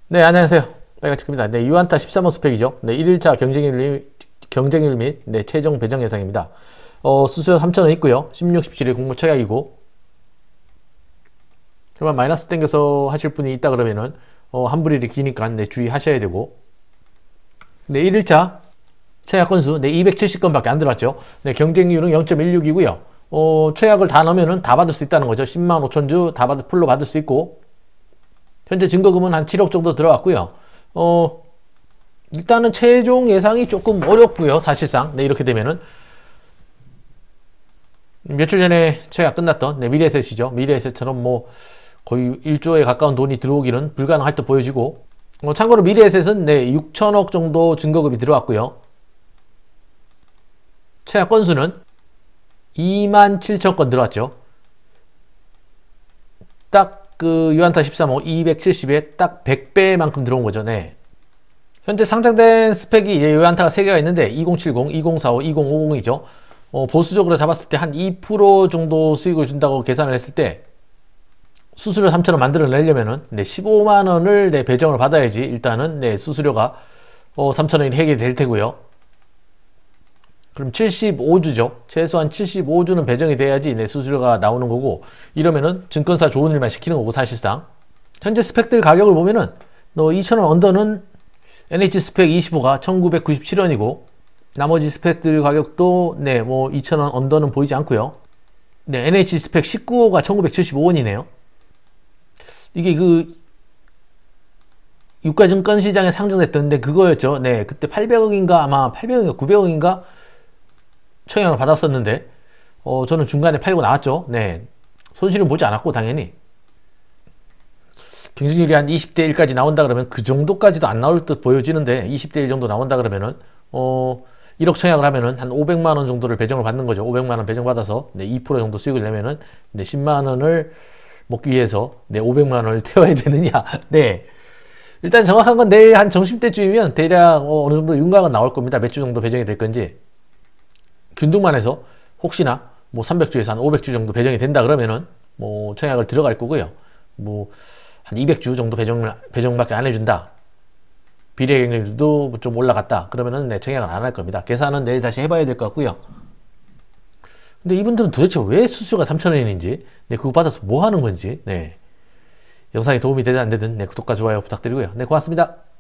네, 안녕하세요. 빨간치크입니다. 네, 유안타 13호 스펙이죠. 네, 1일차 경쟁률 및 네, 최종 배정 예상입니다. 수수료 3,000원 있고요. 16, 17일 공모 처약이고, 정말 마이너스 땡겨서 하실 분이 있다 그러면은, 환불일이 기니까 네, 주의하셔야 되고, 네, 1일차 최약 건수 네, 270건밖에 안 들어왔죠. 네, 경쟁률은 0.16이고요. 최약을 다 넣으면은 다 받을 수 있다는 거죠. 10만 5천 주 다 풀로 받을 수 있고, 현재 증거금은 한 7억 정도 들어왔고요. 일단은 최종 예상이 조금 어렵고요. 사실상 네, 이렇게 되면은 며칠 전에 최약 끝났던 네, 미래에셋이죠. 미래에셋처럼 뭐 거의 1조에 가까운 돈이 들어오기는 불가능할 듯 보여지고, 참고로 미래에셋은 네, 6천억 정도 증거금이 들어왔고요. 최약 건수는 2만 7천 건 들어왔죠. 딱 그 유안타 13호 270에 딱 100배만큼 들어온 거죠. 네. 현재 상장된 스펙이 유안타가 3개가 있는데 2070, 2045, 2050이죠. 보수적으로 잡았을 때 한 2% 정도 수익을 준다고 계산을 했을 때 수수료 3,000원 만들어내려면은 네, 15만원을 네, 배정을 받아야지 일단은 네, 수수료가 3,000원이 해결될 테고요. 그럼 75주죠. 최소한 75주는 배정이 돼야지 내 수수료가 나오는 거고, 이러면은 증권사 좋은 일만 시키는 거고. 사실상 현재 스펙들 가격을 보면은 2,000원 언더는 NH 스펙 25가 1,997원이고, 나머지 스펙들 가격도 네, 뭐 2,000원 언더는 보이지 않고요. 네, NH 스펙 19호가 1,975원이네요. 이게 그 유가증권 시장에 상장됐던데 그거였죠. 네, 그때 800억인가 아마 800억인가 900억인가 청약을 받았었는데, 저는 중간에 팔고 나왔죠. 네. 손실은 보지 않았고, 당연히. 경쟁률이 한 20대 1까지 나온다 그러면 그 정도까지도 안 나올 듯 보여지는데, 20대 1 정도 나온다 그러면은, 1억 청약을 하면은 한 500만원 정도를 배정을 받는 거죠. 500만원 배정받아서, 네, 2% 정도 수익을 내면은, 네, 10만원을 먹기 위해서, 네, 500만원을 태워야 되느냐. 네. 일단 정확한 건 내일 한 점심때쯤이면 대략 어느 정도 윤곽은 나올 겁니다. 몇 주 정도 배정이 될 건지. 균등만 해서 혹시나 뭐 300주에서 한 500주 정도 배정이 된다 그러면은 뭐 청약을 들어갈 거고요. 뭐 한 200주 정도 배정밖에 안 해준다. 비례경쟁률도 좀 올라갔다. 그러면은 네, 청약을 안 할 겁니다. 계산은 내일 다시 해봐야 될 것 같고요. 근데 이분들은 도대체 왜 수수료가 3,000원인지, 네, 그거 받아서 뭐 하는 건지, 네. 영상이 도움이 되든 안 되든, 네, 구독과 좋아요 부탁드리고요. 네, 고맙습니다.